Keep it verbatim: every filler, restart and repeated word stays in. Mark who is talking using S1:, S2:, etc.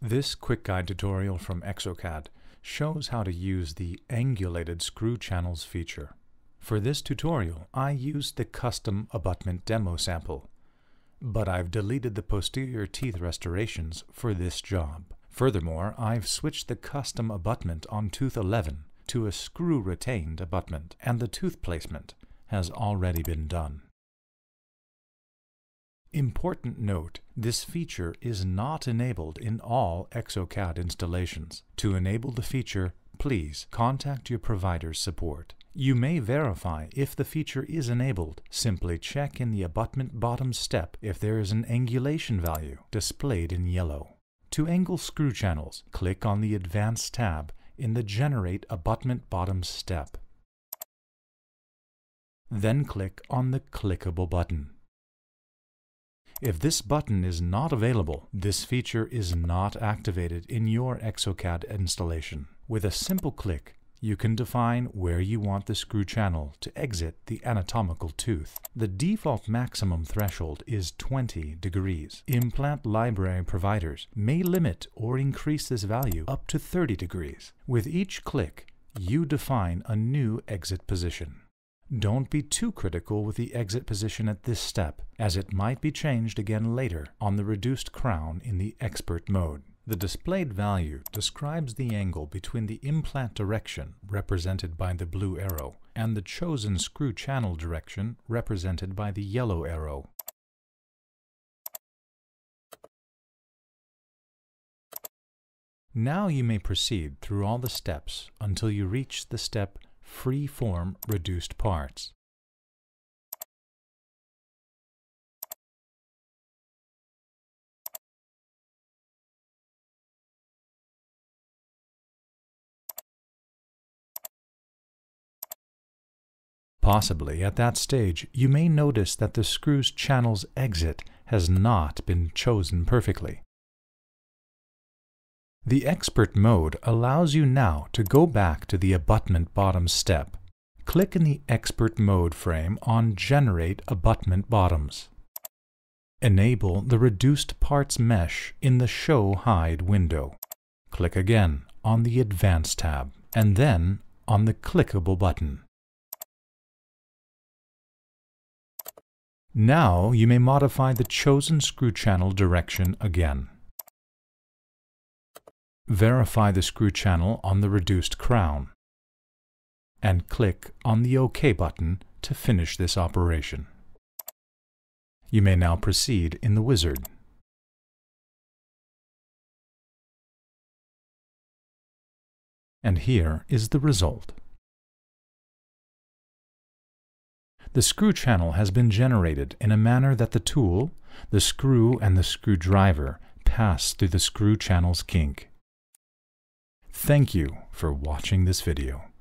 S1: This quick guide tutorial from exocad shows how to use the Angulated screw channels feature. For this tutorial, I used the custom abutment demo sample, but I've deleted the posterior teeth restorations for this job. Furthermore, I've switched the custom abutment on tooth eleven to a screw-retained abutment, and the tooth placement has already been done. Important note, this feature is not enabled in all exocad installations. To enable the feature, please contact your provider's support. You may verify if the feature is enabled. Simply check in the abutment bottom step if there is an angulation value displayed in yellow. To angle screw channels, click on the Advanced tab in the Generate Abutment Bottom step. Then click on the clickable button. If this button is not available, this feature is not activated in your exocad installation. With a simple click, you can define where you want the screw channel to exit the anatomical tooth. The default maximum threshold is twenty degrees. Implant library providers may limit or increase this value up to thirty degrees. With each click, you define a new exit position. Don't be too critical with the exit position at this step, as it might be changed again later on the reduced crown in the expert mode. The displayed value describes the angle between the implant direction, represented by the blue arrow, and the chosen screw channel direction, represented by the yellow arrow. Now you may proceed through all the steps until you reach the step Free-form reduced parts. Possibly at that stage, you may notice that the screw's channel's exit has not been chosen perfectly. The expert mode allows you now to go back to the abutment bottom step. Click in the expert mode frame on Generate Abutment Bottoms. Enable the Reduced Parts mesh in the Show Hide window. Click again on the Advanced tab, and then on the clickable button. Now you may modify the chosen screw channel direction again. Verify the screw channel on the reduced crown, and click on the OK button to finish this operation. You may now proceed in the wizard. And here is the result. The screw channel has been generated in a manner that the tool, the screw, and the screwdriver pass through the screw channel's kink. Thank you for watching this video.